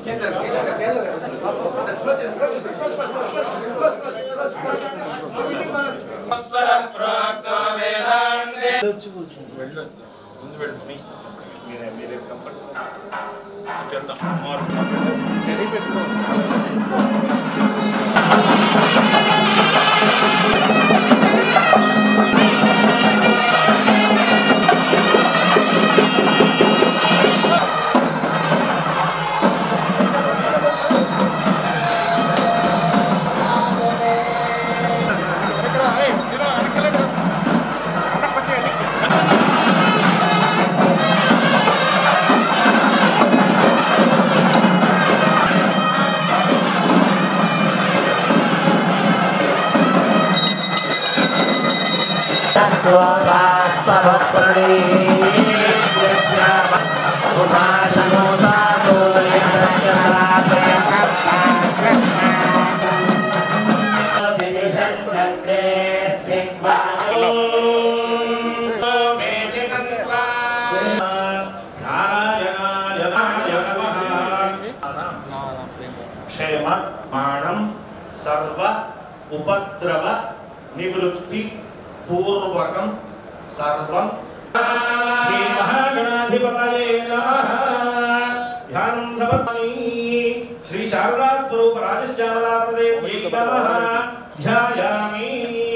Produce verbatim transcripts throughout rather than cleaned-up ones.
क्षेम माणम सर्व उपद्रव निवृत्ति पूर्वकम सर्वम श्री महागणाधिपतये नमः। ध्यानं समर्पयामि। श्री शारदा स्वरूप राजश्यामला प्रदेव्यै नमः। ध्यायामि।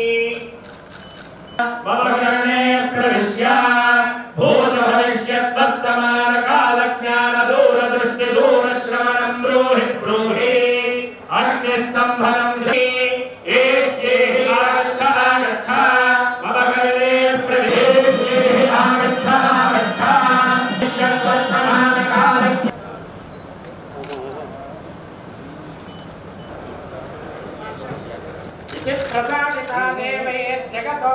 मम कर्णे प्रविश्य भूत भविष्यत् वर्तमान काल ज्ञान दूरदृष्टि दूरश्रवणं ब्रूहि ब्रूहि अग्निस्तंभनं श्री एक ये आगच्छ आगच्छ मम कर्णे प्रविश्य आगच्छ आगच्छ वर्तमान काल इति प्रसादिता देवे जगतो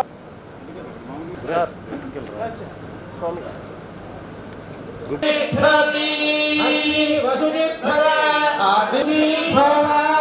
वसुदेव आदि भव।